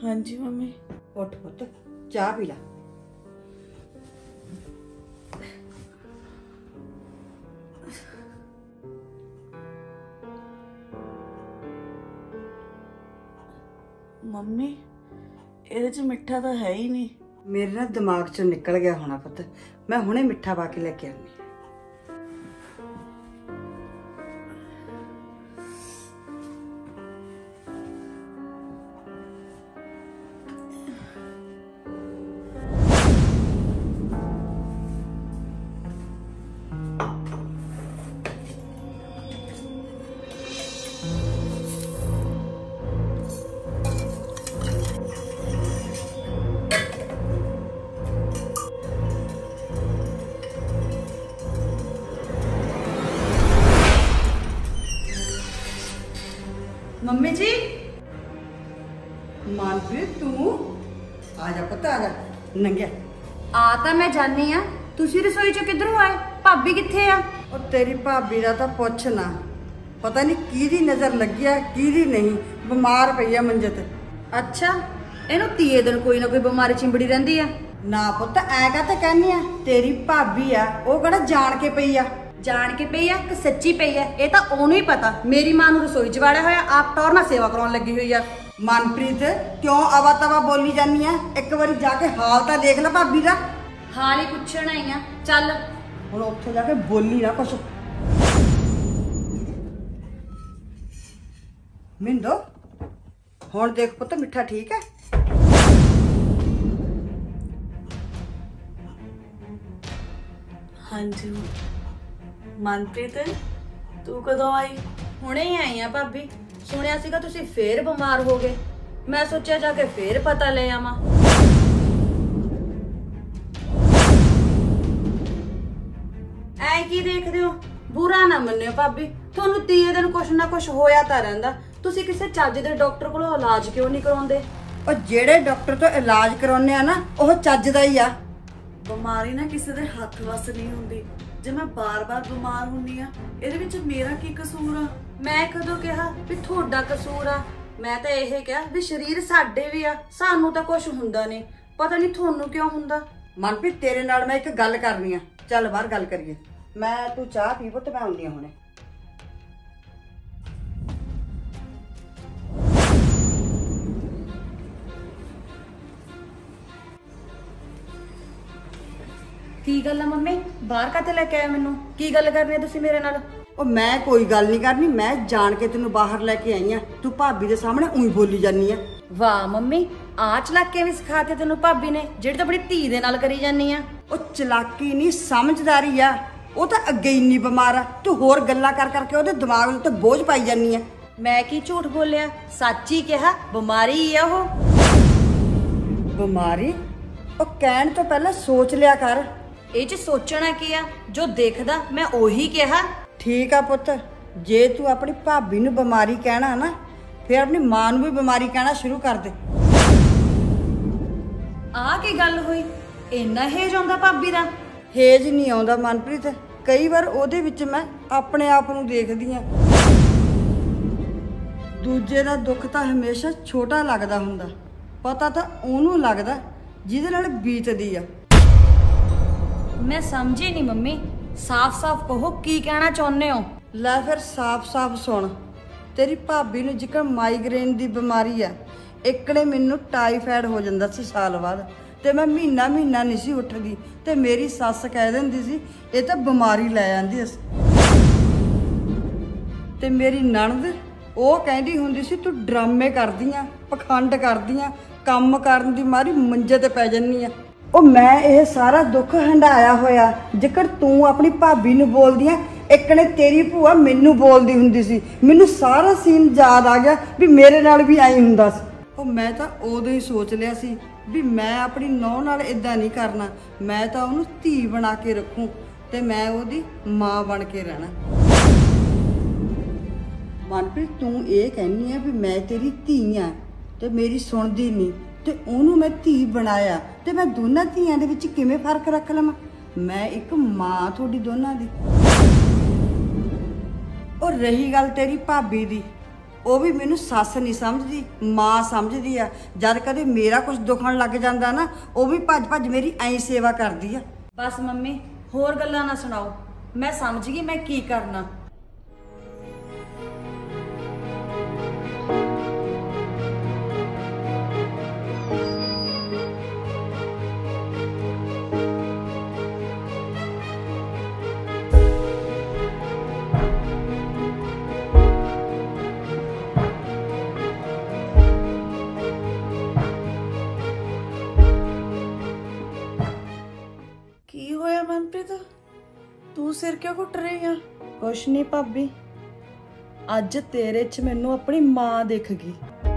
हाँ जी मम्मी। उठ पुत चाह पी ला। मम्मी ਇਹਦੇ ਚ ਮਿੱਠਾ ਤਾਂ ਹੈ ਹੀ ਨਹੀਂ। मेरे ना दिमाग चों निकल गया होना पुत, मैं हुणे मिठा पा के लेके आनी। मम्मी जी, मनप्रीत तू आ जा पुत, आ जा नंगिया। आ तां मैं जानी आ, तुसी रसोई चों किधरों आए? भाभी किथे आ? और तेरी भाभी दा तां पुछ ना, पता नहीं किहदी नजर लगी है किहदी नहीं, बीमार पई है मंजे ते। अच्छा, इहनूं 30 दिन कोई ना कोई बीमारी चिंबड़ी रहिंदी आ। ना पुत ऐ काते कहनी आ, तेरी भाभी आ ओ किहड़ा जान के पई आ। जान के पई है कि सच्ची पई है ये तो ओनू ही पता। मेरी मां नूं रसोई च वाड़िया होया, आप टौर नाल सेवा कराउण लगी हुई है। मनप्रीत क्यों अवा तवा बोली जानी है? एक बारी जाके हाल तां देख ले भाभी दा। हाल ही पुछण आई आ, चल हुण उत्थे जाके बोली ना कुछ। मिंदो हुण देख पुत मिठा ठीक है? हाँ जी। मनप्रीत तू कदों आई? हुणे ही आई आ भाभी, सुनिया सीगा तुसी फेर बीमार हो गए, मैं सोचा जाके फेर पता ले आवां। ऐ की देखदे हो? बुरा ना मन्नियो भाभी, तुहानूं 30 दिन कुछ ना कुछ होया तां रहिंदा, तुसी किसे चज दे डॉक्टर कोलों इलाज क्यों नहीं कराउंदे? और जेड़े डॉक्टर तो इलाज कराउने आ ना ओह चज दा ही आ। ਬਿਮਾਰੀ ਨਾ ਕਿਸੇ ਦੇ ਹੱਥ ਵੱਸ ਨਹੀਂ ਹੁੰਦੀ। ਜੇ ਮੈਂ ਬਾਰ-ਬਾਰ ਬਿਮਾਰ ਹੁੰਨੀ ਆ ਇਹਦੇ ਵਿੱਚ ਮੇਰਾ ਕੀ ਕਸੂਰ ਆ? ਮੈਂ ਕਦੋਂ ਕਿਹਾ ਵੀ ਤੁਹਾਡਾ ਕਸੂਰ ਆ? ਮੈਂ ਤਾਂ ਇਹ ਕਿਹਾ ਵੀ ਸਰੀਰ ਸਾਡੇ ਵੀ ਆ, ਸਾਨੂੰ ਤਾਂ ਕੁਝ ਹੁੰਦਾ ਨਹੀਂ, ਪਤਾ ਨਹੀਂ ਤੁਹਾਨੂੰ ਕਿਉਂ ਹੁੰਦਾ। मनप्रीत तेरे नाल मैं एक गल करनी आ, चल बाहर गल करिए। मैं तू चाह पी पुत, मैं आउनी आ हुणे। की गल है मम्मी, बाहर काते लेके आए मैनू? की गल करनी है तुसी मेरे नाल? ओ मैं कोई गल नहीं करनी, मैं जान के तेनू बाहर लेके आई आ, तू भाभी दे सामने उई बोली जानी आ। वाह मम्मी, आ चलाके भी सिखाते तेनू भाभी ने, जेड़ी तो बड़ी धी दे नाल करी जानी आ। ओ चलाकी नहीं समझदारी आ, ओ तां अगे इन्नी बीमार आ, तू होर गल्लां कर करके ओदे दिमाग उत्ते बोझ पाई जानी आ। मैं की झूठ बोलिया, सच ही कहा, बीमारी ही आ ओह। बीमारी? ओ कहण तो पहले सोच लिया कर। ਇਹ ਚ ਸੋਚਣਾ ਕੀ ਆ? ਜੋ ਦੇਖਦਾ ਮੈਂ ਉਹੀ ਕਿਹਾ। ठीक आ पुत, जे तू अपनी भाभी नू बीमारी कहना ना फिर अपनी मां नू भी बीमारी कहना शुरू कर दे। ਆ ਕੀ ਗੱਲ ਹੋਈ? ਇੰਨਾ ਹੇਜ ਆਉਂਦਾ ਭਾਬੀ ਦਾ? हेज नहीं आउंदा मनप्रीत, कई बार ओदे विच मैं अपने आप नू देखदी आ। दूजे दा दुख तां हमेशा छोटा लगदा हुंदा, पता तां ओनू लगदा जिहदे नाल बीतदी आ। मैं समझी नहीं मम्मी, साफ साफ कहो की कहना चाਹੁੰਦੇ हो? लै फिर साफ साफ सुन, तेरी भाभी नू जिकण माइग्रेन दी बीमारी आ, एकने मैनू टाइफाइड हो जांदा सी साल बाद, ते मैं महीना महीना नहीं सी उठदी, ते मेरी सस कह दिंदी सी ये तां बीमारी लै आंदी अस। ते मेरी नणद ਉਹ ਕਹਿੰਦੀ ਹੁੰਦੀ ਸੀ ਤੂੰ ਡਰਾਮੇ ਕਰਦੀਆਂ, ਪਖੰਡ ਕਰਦੀਆਂ, ਕੰਮ ਕਰਨ ਦੀ ਮਾਰੀ ਮੰਜੇ ਤੇ ਪੈ ਜੰਨੀ ਆ। ਉਹ ਮੈਂ ਇਹ ਸਾਰਾ ਦੁੱਖ ਹੰਡਾਇਆ ਹੋਇਆ, ਜੇਕਰ ਤੂੰ ਆਪਣੀ ਭਾਬੀ ਨੂੰ ਬੋਲਦੀ ਆ, ਇੱਕ ਨੇ ਤੇਰੀ ਭੂਆ ਮੈਨੂੰ ਬੋਲਦੀ ਹੁੰਦੀ ਸੀ, ਮੈਨੂੰ ਸਾਰਾ ਸੀਨ ਯਾਦ ਆ ਗਿਆ ਵੀ ਮੇਰੇ ਨਾਲ ਵੀ ਐਂ ਹੁੰਦਾ ਸੀ। ਉਹ ਮੈਂ ਤਾਂ ਉਦੋਂ ਹੀ ਸੋਚ ਲਿਆ ਸੀ ਵੀ ਮੈਂ ਆਪਣੀ ਨੌਂ ਨਾਲ ਇਦਾਂ ਨਹੀਂ ਕਰਨਾ, ਮੈਂ ਤਾਂ ਉਹਨੂੰ ਧੀ ਬਣਾ ਕੇ ਰੱਖੂ ਤੇ ਮੈਂ ਉਹਦੀ ਮਾਂ ਬਣ ਕੇ ਰਹਿਣਾ। मनप्रीत तू ये कहनी है भी मैं तेरी धी हाँ ते मेरी सुनदी नहीं, ते ओनू मैं धी बनाया, ते मैं दोनों धीआं दे विच किवें फर्क रख लवां? मैं एक मां थोड़ी दोनों दी। और रही गल तेरी भाभी दी, ਉਹ ਵੀ ਮੈਨੂੰ ਸੱਸ ਨਹੀਂ ਸਮਝਦੀ, ਮਾਂ ਸਮਝਦੀ ਆ। ਜਦ ਕਦੇ ਮੇਰਾ ਕੁਝ ਦੁਖਣ ਲੱਗ ਜਾਂਦਾ ਨਾ, ਉਹ ਵੀ ਭੱਜ ਭੱਜ ਮੇਰੀ ਐਂ ਸੇਵਾ ਕਰਦੀ ਆ। ਬਸ ਮੰਮੀ ਹੋਰ ਗੱਲਾਂ ਨਾ ਸੁਣਾਓ, ਮੈਂ ਸਮਝ ਗਈ ਮੈਂ ਕੀ ਕਰਨਾ। ਕੀ ਹੋਇਆ ਮਨਪ੍ਰੀਤ, ਤੂੰ ਸਿਰ ਕਿਉਂ ਘੁੱਟ ਰਹੀ ਆ? ਕੁਛ ਨਹੀਂ ਭਾਬੀ, ਅੱਜ ਤੇਰੇ 'ਚ ਮੈਨੂੰ ਆਪਣੀ ਮਾਂ ਦਿਖ ਗਈ।